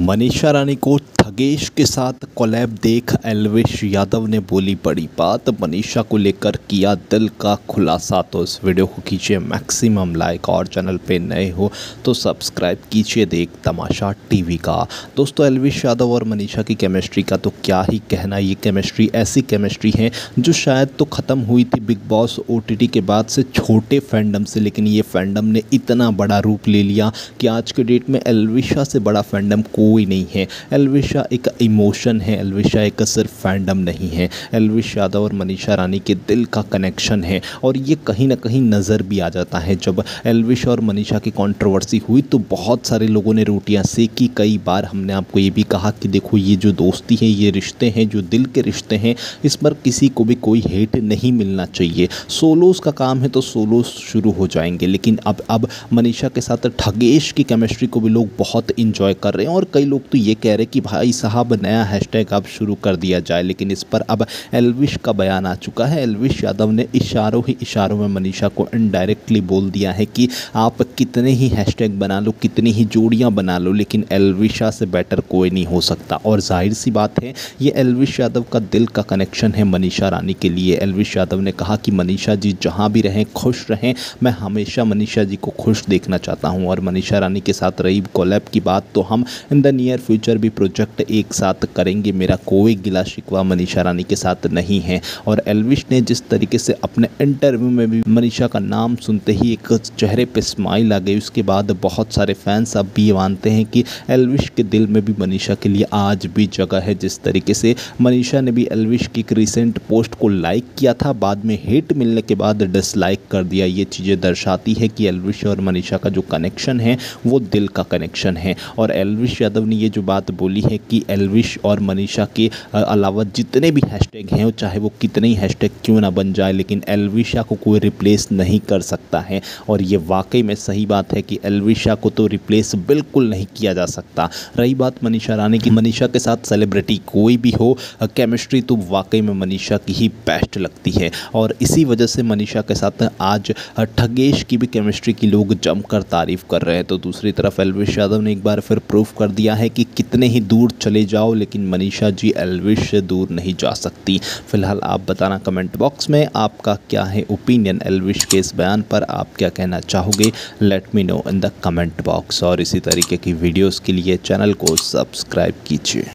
मनीषा रानी को ठगेश के साथ कोलैब देख एल्विश यादव ने बोली बड़ी बात। मनीषा को लेकर किया दिल का खुलासा। तो इस वीडियो को कीजिए मैक्सिमम लाइक और चैनल पे नए हो तो सब्सक्राइब कीजिए देख तमाशा टीवी का। दोस्तों, एल्विश यादव और मनीषा की केमिस्ट्री का तो क्या ही कहना। ये केमिस्ट्री ऐसी केमिस्ट्री है जो शायद तो ख़त्म हुई थी बिग बॉस OTT के बाद से छोटे फैंडम से, लेकिन ये फैंडम ने इतना बड़ा रूप ले लिया कि आज के डेट में एल्विशा से बड़ा फैंडम कोई नहीं है। एल्विशा एक इमोशन है, एल्विशा एक सिर्फ फैंडम नहीं है। एल्विश यादव और मनीषा रानी के दिल का कनेक्शन है और ये कहीं ना कहीं नज़र भी आ जाता है। जब एल्विश और मनीषा की कंट्रोवर्सी हुई तो बहुत सारे लोगों ने रोटियां सेकी। कई बार हमने आपको ये भी कहा कि देखो, ये जो दोस्ती है, ये रिश्ते हैं जो दिल के रिश्ते हैं, इस पर किसी को भी कोई हेट नहीं मिलना चाहिए। सोलोस का काम है तो सोलोस शुरू हो जाएंगे, लेकिन अब मनीषा के साथ ठगेश की केमिस्ट्री को भी लोग बहुत इंजॉय कर रहे हैं और कई लोग तो ये कह रहे हैं कि भाई साहब नया हैशटैग अब शुरू कर दिया जाए। लेकिन इस पर अब एल्विश का बयान आ चुका है। एल्विश यादव ने इशारों ही इशारों में मनीषा को इनडायरेक्टली बोल दिया है कि आप कितने ही हैशटैग बना लो, कितनी ही जोड़ियां बना लो, लेकिन एल्विशा से बेटर कोई नहीं हो सकता। और जाहिर सी बात है, ये एल्विश यादव का दिल का कनेक्शन है मनीषा रानी के लिए। एल्विश यादव ने कहा कि मनीषा जी जहाँ भी रहें खुश रहें, मैं हमेशा मनीषा जी को खुश देखना चाहता हूँ। और मनीषा रानी के साथ रही कोलैब की बात, तो हम इन द नियर फ्यूचर भी प्रोजेक्ट एक साथ करेंगे। मेरा कोई गिला शिकवा मनीषा रानी के साथ नहीं है। और एल्विश ने जिस तरीके से अपने इंटरव्यू में भी मनीषा का नाम सुनते ही एक चेहरे पे स्माइल आ गई, उसके बाद बहुत सारे फैंस अब भी मानते हैं कि एल्विश के दिल में भी मनीषा के लिए आज भी जगह है। जिस तरीके से मनीषा ने भी एल्विश की एक रिसेंट पोस्ट को लाइक किया था, बाद में हेट मिलने के बाद डिसलाइक कर दिया। ये चीज़ें दर्शाती है कि एल्विश और मनीषा का जो कनेक्शन है वो दिल का कनेक्शन है। और एल्विश यादव ने ये जो बात बोली है कि एल्विश और मनीषा के अलावा जितने भी हैशटैग हैं, चाहे वो कितने ही हैशटैग क्यों ना बन जाए, लेकिन एल्विशा को कोई रिप्लेस नहीं कर सकता है। और ये वाकई में सही बात है कि एल्विशा को तो रिप्लेस बिल्कुल नहीं किया जा सकता। रही बात मनीषा रानी की, मनीषा के साथ सेलिब्रिटी कोई भी हो, केमिस्ट्री तो वाकई में मनीषा की ही बेस्ट लगती है। और इसी वजह से मनीषा के साथ आज ठगेश की भी केमिस्ट्री की लोग जमकर तारीफ कर रहे हैं। तो दूसरी तरफ एल्विश यादव ने एक बार फिर प्रूफ कर दिया है कि कितने ही दूर चले जाओ, लेकिन मनीषा जी एल्विश से दूर नहीं जा सकती। फिलहाल आप बताना कमेंट बॉक्स में आपका क्या है ओपिनियन एल्विश के इस बयान पर। आप क्या कहना चाहोगे, let me know in the comment box. और इसी तरीके की वीडियोस के लिए चैनल को सब्सक्राइब कीजिए।